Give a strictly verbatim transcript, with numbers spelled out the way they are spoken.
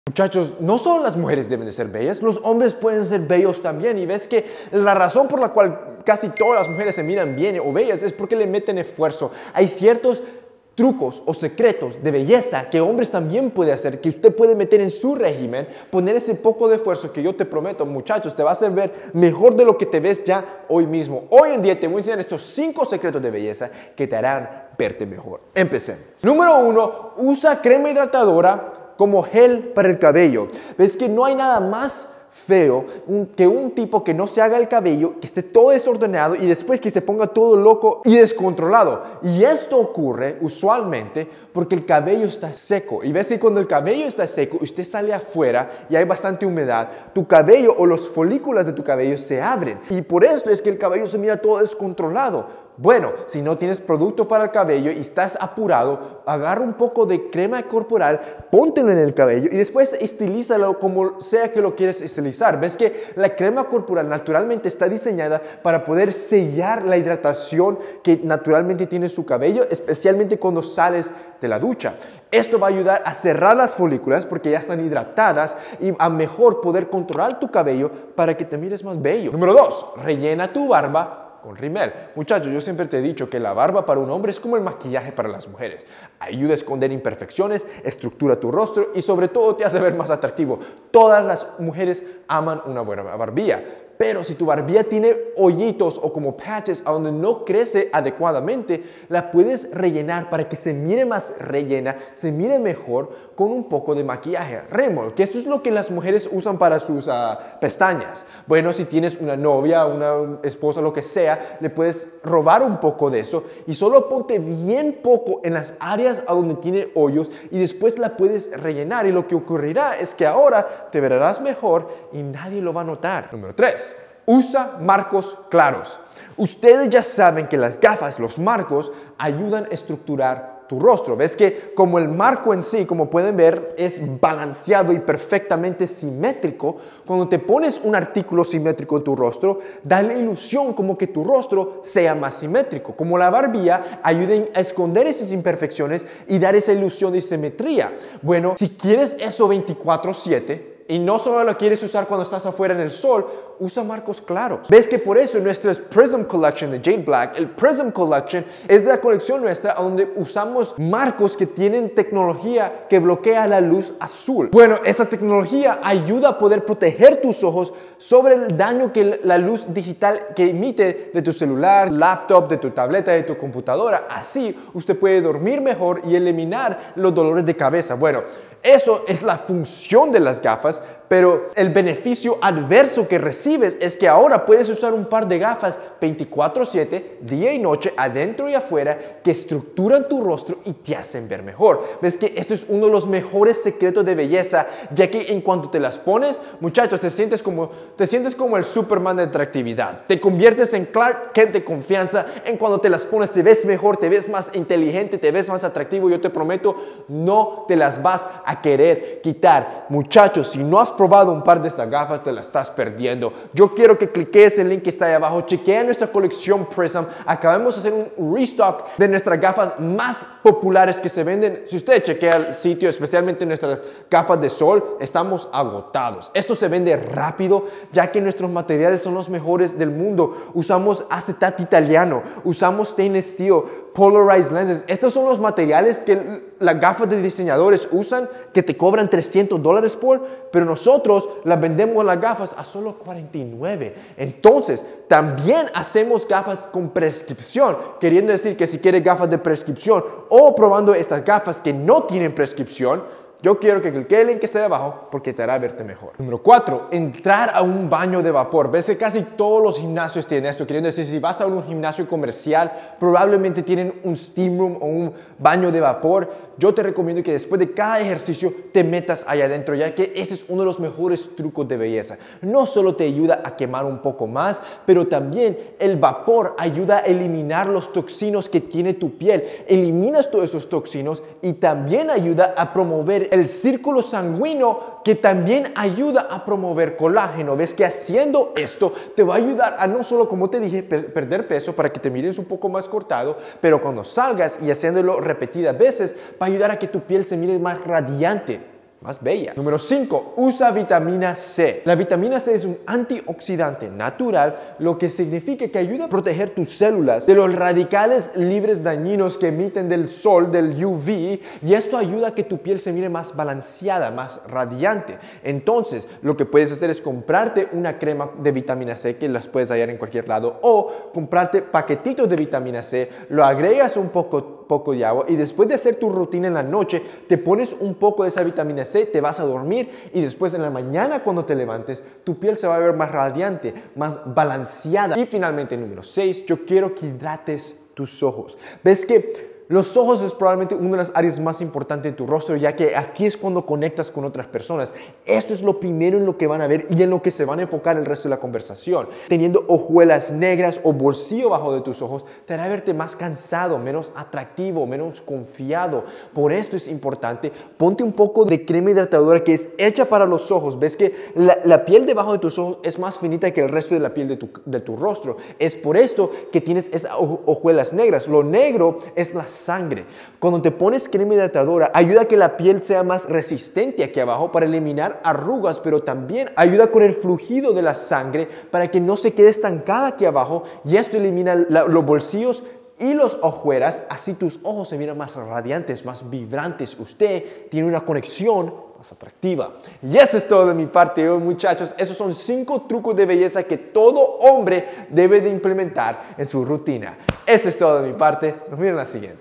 Muchachos, no solo las mujeres deben de ser bellas, los hombres pueden ser bellos también. Y ves que la razón por la cual casi todas las mujeres se miran bien o bellas es porque le meten esfuerzo. Hay ciertos trucos o secretos de belleza que hombres también pueden hacer, que usted puede meter en su régimen, poner ese poco de esfuerzo que yo te prometo, muchachos, te va a hacer ver mejor de lo que te ves ya hoy mismo. Hoy en día te voy a enseñar estos cinco secretos de belleza que te harán verte mejor. Empecemos. Número uno, usa crema hidratadora como gel para el cabello. Ves que no hay nada más feo un, que un tipo que no se haga el cabello, que esté todo desordenado y después que se ponga todo loco y descontrolado. Y esto ocurre usualmente porque el cabello está seco. Y ves que cuando el cabello está seco, usted sale afuera y hay bastante humedad, tu cabello o los folículos de tu cabello se abren. Y por esto es que el cabello se mira todo descontrolado. Bueno, si no tienes producto para el cabello y estás apurado, agarra un poco de crema corporal, póntelo en el cabello y después estilízalo como sea que lo quieres estilizar. Ves que la crema corporal naturalmente está diseñada para poder sellar la hidratación que naturalmente tiene su cabello, especialmente cuando sales de la ducha. Esto va a ayudar a cerrar las folículas porque ya están hidratadas y a mejor poder controlar tu cabello para que te mires más bello. Número dos, rellena tu barba con rímel. Muchachos, yo siempre te he dicho que la barba para un hombre es como el maquillaje para las mujeres. Ayuda a esconder imperfecciones, estructura tu rostro y sobre todo te hace ver más atractivo. Todas las mujeres aman una buena barbilla. Pero si tu barbilla tiene hoyitos o como patches a donde no crece adecuadamente, la puedes rellenar para que se mire más rellena, se mire mejor con un poco de maquillaje. Rímel, que esto es lo que las mujeres usan para sus uh, pestañas. Bueno, si tienes una novia, una esposa, lo que sea, le puedes robar un poco de eso y solo ponte bien poco en las áreas a donde tiene hoyos y después la puedes rellenar. Y lo que ocurrirá es que ahora te verás mejor y nadie lo va a notar. Número tres. Usa marcos claros. Ustedes ya saben que las gafas, los marcos, ayudan a estructurar tu rostro. Ves que como el marco en sí, como pueden ver, es balanceado y perfectamente simétrico. Cuando te pones un artículo simétrico en tu rostro, da la ilusión como que tu rostro sea más simétrico. Como la barbilla ayuda a esconder esas imperfecciones y dar esa ilusión de simetría. Bueno, si quieres eso veinticuatro siete y no solo lo quieres usar cuando estás afuera en el sol, usa marcos claros. Ves que por eso en nuestra Prism Collection de Jade Black, el Prism Collection es de la colección nuestra donde usamos marcos que tienen tecnología que bloquea la luz azul. Bueno, esta tecnología ayuda a poder proteger tus ojos sobre el daño que la luz digital que emite de tu celular, laptop, de tu tableta, de tu computadora. Así usted puede dormir mejor y eliminar los dolores de cabeza. Bueno, eso es la función de las gafas, pero el beneficio adverso que recibes es que ahora puedes usar un par de gafas veinticuatro siete, día y noche, adentro y afuera, que estructuran tu rostro y te hacen ver mejor. Ves que esto es uno de los mejores secretos de belleza, ya que en cuanto te las pones, muchachos, te sientes como, te sientes como el Superman de atractividad. Te conviertes en Clark Kent de confianza. En cuando te las pones te ves mejor, te ves más inteligente, te ves más atractivo. Yo te prometo, no te las vas a querer quitar. Muchachos, si no has probado un par de estas gafas, te las estás perdiendo. Yo quiero que cliques el link que está ahí abajo. Chequea nuestra colección Prism. Acabamos de hacer un restock de nuestras gafas más populares que se venden. Si usted chequea el sitio, especialmente nuestras gafas de sol, estamos agotados. Esto se vende rápido, ya que nuestros materiales son los mejores del mundo. Usamos acetato italiano, usamos stainless steel, polarized lenses. Estos son los materiales que las gafas de diseñadores usan, que te cobran trescientos dólares por, pero nosotros las vendemos las gafas a solo cuarenta y nueve. Entonces, también hacemos gafas con prescripción, queriendo decir que si quieres gafas de prescripción o probando estas gafas que no tienen prescripción, yo quiero que clique el link que está ahí abajo porque te hará verte mejor. Número cuatro, entrar a un baño de vapor. Ves que casi todos los gimnasios tienen esto. Queriendo decir, si vas a un gimnasio comercial, probablemente tienen un steam room o un baño de vapor. Yo te recomiendo que después de cada ejercicio te metas allá adentro, ya que ese es uno de los mejores trucos de belleza. No solo te ayuda a quemar un poco más, pero también el vapor ayuda a eliminar los toxinos que tiene tu piel. Eliminas todos esos toxinos y también ayuda a promover el círculo sanguíneo, que también ayuda a promover colágeno. Ves que haciendo esto te va a ayudar a no solo, como te dije, per perder peso para que te mires un poco más cortado, pero cuando salgas y haciéndolo repetidas veces, va a ayudar a que tu piel se mire más radiante. más bella. Número cinco. Usa vitamina C. La vitamina C es un antioxidante natural, lo que significa que ayuda a proteger tus células de los radicales libres dañinos que emiten del sol, del U V, y esto ayuda a que tu piel se mire más balanceada, más radiante. Entonces, lo que puedes hacer es comprarte una crema de vitamina C, que las puedes hallar en cualquier lado, o comprarte paquetitos de vitamina C, lo agregas un poco, poco de agua y después de hacer tu rutina en la noche, te pones un poco de esa vitamina C, te vas a dormir y después en la mañana cuando te levantes, tu piel se va a ver más radiante, más balanceada. Y finalmente, número seis, yo quiero que hidrates tus ojos. ¿Ves que los ojos es probablemente una de las áreas más importantes de tu rostro, ya que aquí es cuando conectas con otras personas? Esto es lo primero en lo que van a ver y en lo que se van a enfocar el resto de la conversación. Teniendo hojuelas negras o bolsillo bajo de tus ojos, te hará verte más cansado, menos atractivo, menos confiado. Por esto es importante, ponte un poco de crema hidratadora que es hecha para los ojos. Ves que la, la piel debajo de tus ojos es más finita que el resto de la piel de tu, de tu rostro. Es por esto que tienes esas hojuelas negras. Lo negro es la sangre. Cuando te pones crema hidratadora, ayuda a que la piel sea más resistente aquí abajo para eliminar arrugas, pero también ayuda con el fluido de la sangre para que no se quede estancada aquí abajo, y esto elimina la, los bolsillos y los ojuelas, así tus ojos se miran más radiantes, más vibrantes. Usted tiene una conexión más atractiva. Y eso es todo de mi parte hoy, muchachos. Esos son cinco trucos de belleza que todo hombre debe de implementar en su rutina. Eso es todo de mi parte. Nos vemos en la siguiente.